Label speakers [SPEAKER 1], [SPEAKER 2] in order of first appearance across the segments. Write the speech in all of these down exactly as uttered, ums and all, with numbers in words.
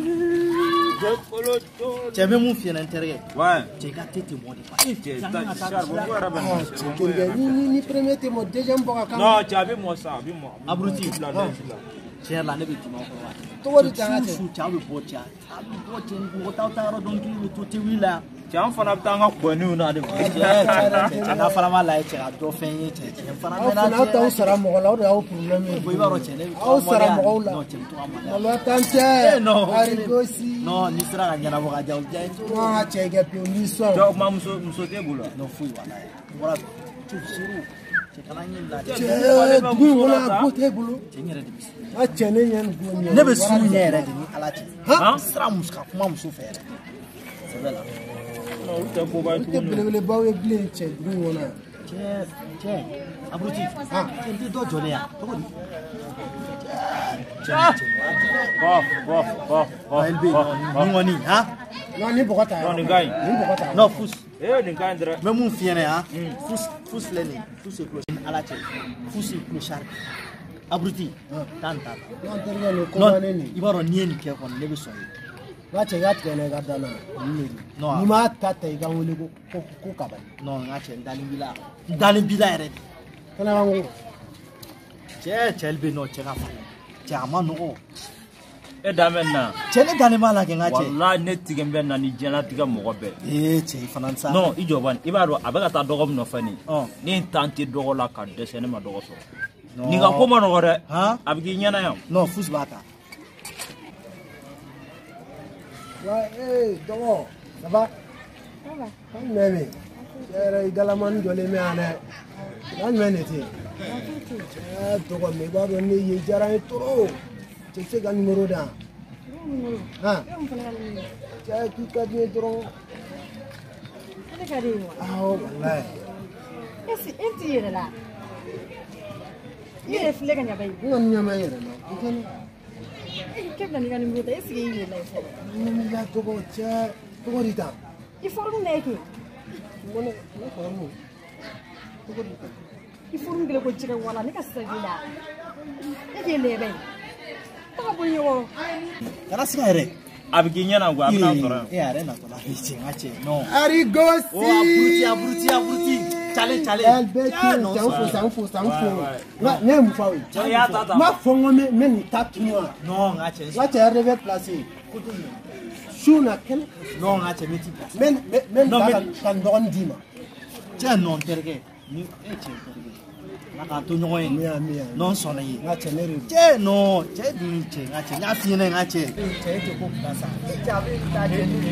[SPEAKER 1] Tu avais mon fils à l'intérieur.
[SPEAKER 2] Ouais.
[SPEAKER 1] Tu as gâté tes mots de pas.
[SPEAKER 3] Ni premier témoin, deuxième bois.
[SPEAKER 2] Non, tu avais moi ça, avec moi.
[SPEAKER 1] Abruti. Tu as la nébé qui m'a fait.
[SPEAKER 3] Toi, tu as
[SPEAKER 1] tu as le beau chat. Tu as le beau chat. Tu as le beau chat. Tu as le beau chat.
[SPEAKER 2] Tu as un fan de temps pour nous. Tu as
[SPEAKER 1] un fan de la tu as un dauphin. Tu as un fan de la tu as un
[SPEAKER 3] sera mort là, tu as un problème.
[SPEAKER 1] Tu as un
[SPEAKER 3] sera mort là. Non, tu as non, non,
[SPEAKER 1] ni sera un yana boga jaw jaay.
[SPEAKER 3] Non, tu as gagné une mission.
[SPEAKER 2] Tu as maman sauté boula.
[SPEAKER 1] Non, fouille voilà. Voilà. Tu suru. Tu kana ni la.
[SPEAKER 3] Tu as du wala côté boulot.
[SPEAKER 1] Tu ni redi bis.
[SPEAKER 3] Ah, tu ne yan go.
[SPEAKER 1] Ne be suru ni redi ni alati. Ha? Sra muska kuma muso fere. C'est là.
[SPEAKER 2] Non, tu as pas
[SPEAKER 3] tu peux le bawe blé tu du wala.
[SPEAKER 1] Tu tu abruti. Ah, tu dis do jole ya. To ko di.
[SPEAKER 2] Bof, bof, bof, bof.
[SPEAKER 1] Elbe ni woni, ha?
[SPEAKER 3] Non, ni bokata.
[SPEAKER 2] Non, ni gagne.
[SPEAKER 3] Ni bokata.
[SPEAKER 1] Non, fous.
[SPEAKER 2] Eh, ni gagne dra.
[SPEAKER 1] Même mon fils hein. Fous, fous leni. Fous c'est cloche alati. Fous c'est clochard. Abruti. Tanta.
[SPEAKER 3] Non, derrière le
[SPEAKER 1] Non,
[SPEAKER 3] commandé.
[SPEAKER 1] il va renier ni ko ne be soyi.
[SPEAKER 3] Wa che ga tene ga dana.
[SPEAKER 1] Non.
[SPEAKER 3] Ni ma tata ga wole ko ko kaba.
[SPEAKER 1] Non, nga che ndali bila. Ndali bila ere.
[SPEAKER 3] Kana wango.
[SPEAKER 1] Che che elbe no che ga fa. Che amano.
[SPEAKER 2] E da maintenant.
[SPEAKER 1] Che ne gane mala ke nga che.
[SPEAKER 2] Wallahi ne tigem ben na ni jana tiga mo gobe.
[SPEAKER 1] Eh che fanansa.
[SPEAKER 2] Non, i joban. I ba do abaga ta dogo no fani. Oh, ni tante dogo la ka de sene ma dogo so. Ni ga ko ma no gore. Ha? Abgi nyana yam.
[SPEAKER 1] Non, fous bata.
[SPEAKER 3] Ouais, eh, dogo. Ça va? Ça va. Comme même. Era igalaman jole me ane. Nan menete. Eh, dogo me ba do ne ye jara toro. Cek gan numéro da. Ah. Cek ki ka ni toro.
[SPEAKER 4] Ada kali.
[SPEAKER 3] Ah, wallahi.
[SPEAKER 4] Esi enti yere la. Yere fle kan ya bay.
[SPEAKER 3] Ngon nyama yere na. Ikan.
[SPEAKER 4] Kep na ni kan numéro da esi yere la.
[SPEAKER 3] Ni ya dogo cek dogo rita.
[SPEAKER 4] I forum neki.
[SPEAKER 3] Mone, ne forum. Dogo rita.
[SPEAKER 4] I forum gele ko jira wala ne ka sagila. Ege le bay.
[SPEAKER 1] Kana siga ere.
[SPEAKER 2] Abigi nyana ngwa abna fara.
[SPEAKER 1] Eh are na to la hichi ngache. No.
[SPEAKER 3] Arigosi.
[SPEAKER 1] Oh abruti abruti abruti. Chale chale.
[SPEAKER 3] Elbeti no sanfo sanfo sanfo. Na ne mfawi.
[SPEAKER 2] Ya tata.
[SPEAKER 3] Ma fongo me me ni tatuwa.
[SPEAKER 1] No ngache.
[SPEAKER 3] Ngache reve placer. Shuna ken.
[SPEAKER 1] No ngache meti.
[SPEAKER 3] Men men kan kan don dima.
[SPEAKER 1] Che non terge. Ni e che terge. Naka to nyoy
[SPEAKER 3] Mia mia.
[SPEAKER 1] non sona yi.
[SPEAKER 3] Ngache ne re.
[SPEAKER 1] Che no, che di che ngache. Nya fi ne ngache.
[SPEAKER 3] Che te ko kasa.
[SPEAKER 1] Cha be ta de ni.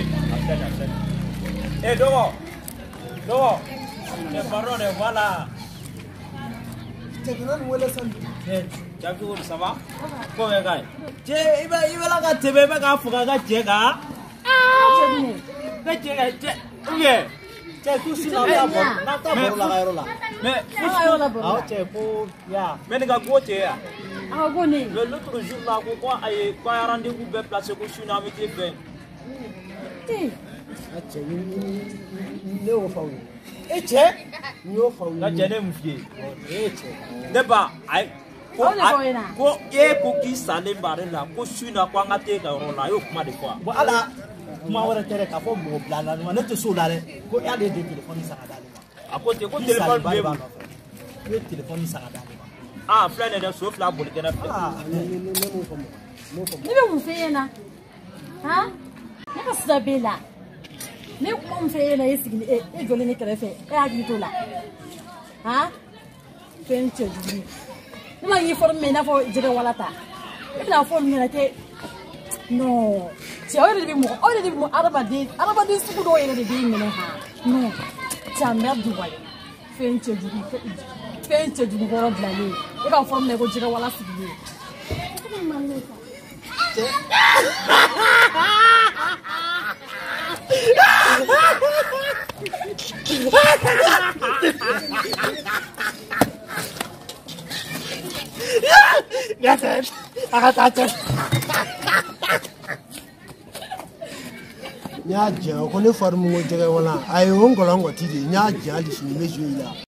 [SPEAKER 2] Eh dogo. Dogo. Le parole voilà.
[SPEAKER 3] Che gran wala san.
[SPEAKER 2] Eh, jabi wo ça va? Ko me gai. Je iba iba la ka tebe be ka fuga ga je ga.
[SPEAKER 4] Ah.
[SPEAKER 2] Ga je ga je. Oye.
[SPEAKER 1] Che tu si na ya bo. Na ta bo la ga ro la.
[SPEAKER 2] Mais
[SPEAKER 4] Ah yo la bo.
[SPEAKER 1] Ah che po ya.
[SPEAKER 2] mais ga go je ya.
[SPEAKER 4] Ah go ni.
[SPEAKER 2] Le l'autre jour là ko quoi ay quoi rendez-vous be placer ko suna mi te fait.
[SPEAKER 4] Ti.
[SPEAKER 3] Ngache ni ne o fawi.
[SPEAKER 1] E che?
[SPEAKER 3] Ni o fawi.
[SPEAKER 2] Ga je ne mu fie.
[SPEAKER 1] E che.
[SPEAKER 2] Deba ay ko
[SPEAKER 4] Ole ko ina.
[SPEAKER 2] ko e ko ki sale bare la ko suna kwa ngate ga ro la yo kuma de quoi.
[SPEAKER 1] Bo ala kuma wara tere ka fo mo blana no ne to so la re. Ko ya de téléphone sa ga dale.
[SPEAKER 2] A côté ko téléphone be bu.
[SPEAKER 1] Le téléphone sa ga dale.
[SPEAKER 2] Ah frère ne de so fla bol ke na fla.
[SPEAKER 1] Ah,
[SPEAKER 3] Ne ne ne mo famu. Mo famu.
[SPEAKER 4] Ni be mu fe yana. Ha? Ne ka sabela. Ne ko mu fe yana esi ni e e jole ni kerefe. E agi to la. Ha? Penche juri. Ne ma yi forme na fo jire wala ta. E la forme na te no. Si ore de mo, ore de mo araba de, araba de su do ere de de ngene ha. No. Ja merdu wai. Penche juri. Penche juri ko blale. E ba forme ko jire wala sigile.
[SPEAKER 1] Gaten. Akatache.
[SPEAKER 3] Nya je ko ne farmu mo jere wala. Ayo ngolongo tidi nya je ali sini meju ila.